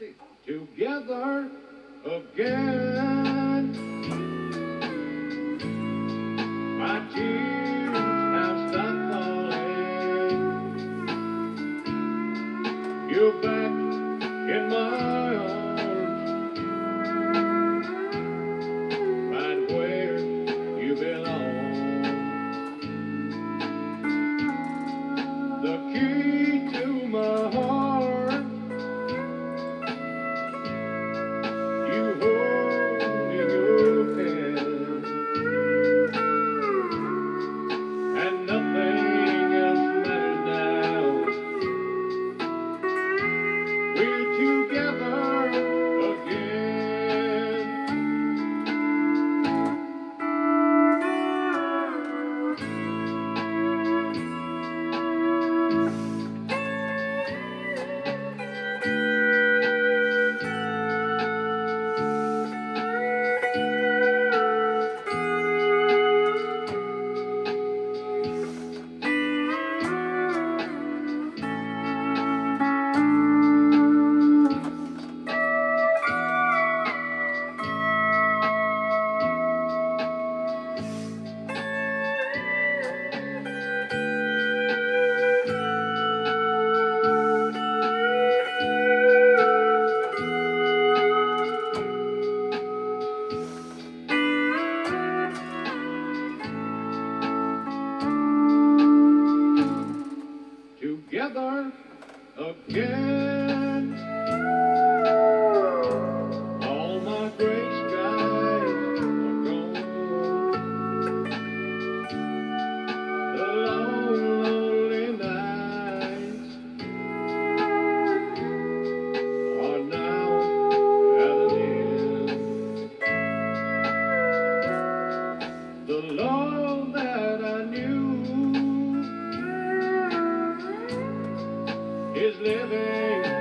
together again. My tears have stopped falling. You're back in my arms, right where you belong. The key to my heart, you hold in your hand, and nothing else matters now. We're together again. Together again. All my gray skies are gone. The long, lonely nights are now at an end. The love that I knew is living